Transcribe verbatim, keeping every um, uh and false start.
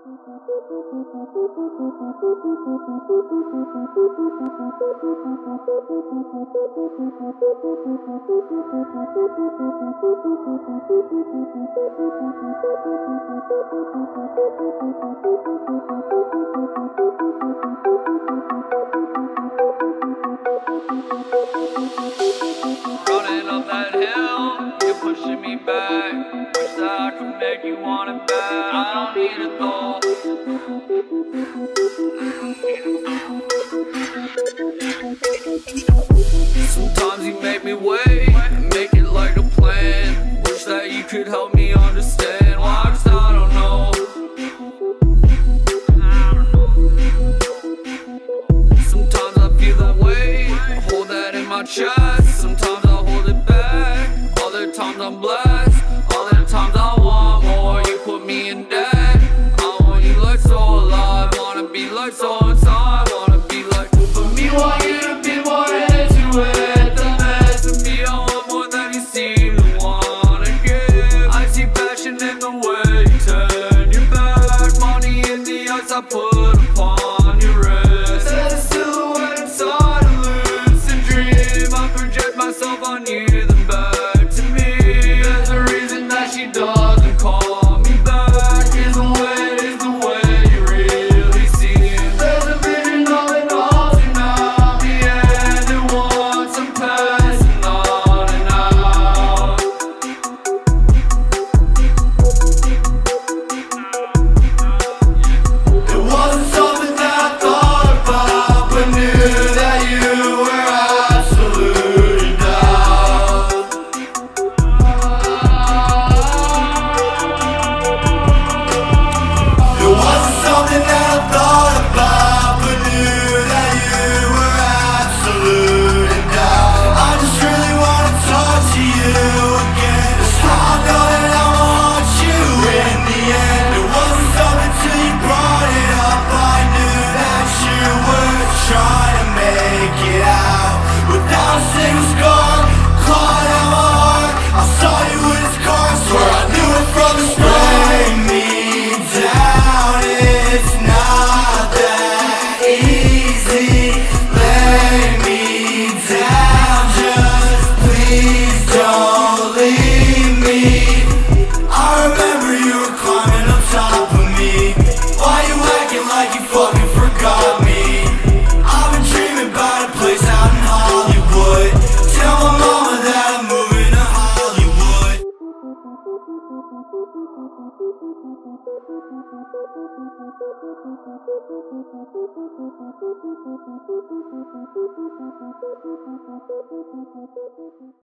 Running up that hill, you're pushing me back. Wish that I could make you want it back. I don't need it though. Sometimes you make me wait and make it like a plan. Wish that you could help me understand why, 'cause I don't know. Sometimes I feel that way, I hold that in my chest. Sometimes I hold it back, other times I'm blessed. Other times I want more, you put me in debt. I want you like so alive, wanna be like so inside. Wanna be like, for me, want you to be more into it. The mess of me, I want more than you seem to wanna give. I see passion in the way you turn your back. Money in the eyes I put upon your wrist. There's a silhouette inside a lucid dream. I project myself on you, then back to me. There's a reason that she doesn't call me back. Is the way, is the way you really seem. There's a vision of it all tonight. The end at once, I'm passing on and out. It wasn't something that I thought about, but knew that you were absolutely down. It wasn't something that I thought about, but knew that you were absolutely down. I just really wanna talk to you again. That's how I know that I'ma haunt you in the end. It wasn't something till you brought it up. I knew that you were trying to make it out without a single scar. Clawed at my heart, I saw you in his car. Swear I knew it from the start. Lay me down, it's not that easy. Lay me down, just please don't leave me. I remember you were climbing up top of me. Why you acting like you fucking forgot me? I've been dreaming about a place out in Hollywood. Tell my mama that I'm moving to Hollywood.